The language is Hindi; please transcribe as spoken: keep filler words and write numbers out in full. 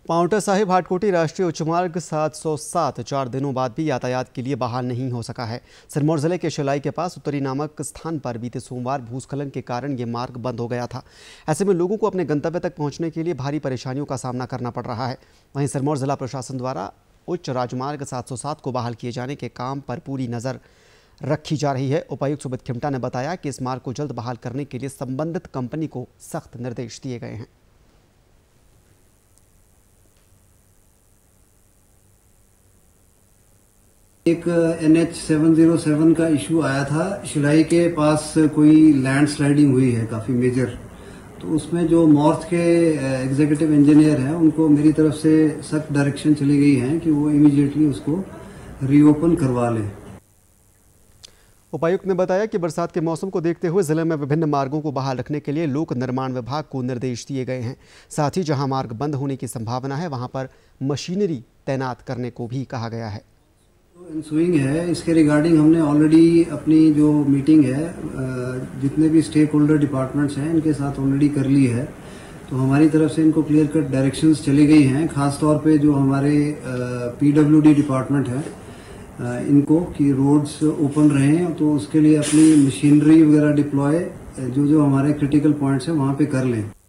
पांवटा साहिब हाटकोटी राष्ट्रीय उच्च मार्ग सात सौ सात चार दिनों बाद भी यातायात के लिए बहाल नहीं हो सका है। सिरमौर जिले के शिलाई के पास उत्तरी नामक स्थान पर बीते सोमवार भूस्खलन के कारण ये मार्ग बंद हो गया था। ऐसे में लोगों को अपने गंतव्य तक पहुंचने के लिए भारी परेशानियों का सामना करना पड़ रहा है। वहीं सिरमौर जिला प्रशासन द्वारा उच्च राजमार्ग सात सौ सात को बहाल किए जाने के काम पर पूरी नज़र रखी जा रही है। उपायुक्त सुमित खिमटा ने बताया कि इस मार्ग को जल्द बहाल करने के लिए संबंधित कंपनी को सख्त निर्देश दिए गए हैं। एक N H seven zero seven का इशू आया था। शिलाई के पास कोई लैंड स्लाइडिंग हुई है काफ़ी मेजर, तो उसमें जो मॉर्थ के एग्जीक्यूटिव इंजीनियर हैं उनको मेरी तरफ से सख्त डायरेक्शन चली गई है कि वो इमीडिएटली उसको रीओपन करवा लें। उपायुक्त ने बताया कि बरसात के मौसम को देखते हुए जिले में विभिन्न मार्गों को बहाल रखने के लिए लोक निर्माण विभाग को निर्देश दिए गए हैं। साथ ही जहां मार्ग बंद होने की संभावना है वहां पर मशीनरी तैनात करने को भी कहा गया है। इंसुइंग है, इसके रिगार्डिंग हमने ऑलरेडी अपनी जो मीटिंग है जितने भी स्टेक होल्डर डिपार्टमेंट्स हैं इनके साथ ऑलरेडी कर ली है। तो हमारी तरफ से इनको क्लियर कट डायरेक्शंस चली गई हैं, खास तौर पे जो हमारे पीडब्ल्यूडी डिपार्टमेंट है इनको कि रोड्स ओपन रहें, तो उसके लिए अपनी मशीनरी वगैरह डिप्लॉय जो जो हमारे क्रिटिकल पॉइंट्स हैं वहाँ पे कर लें।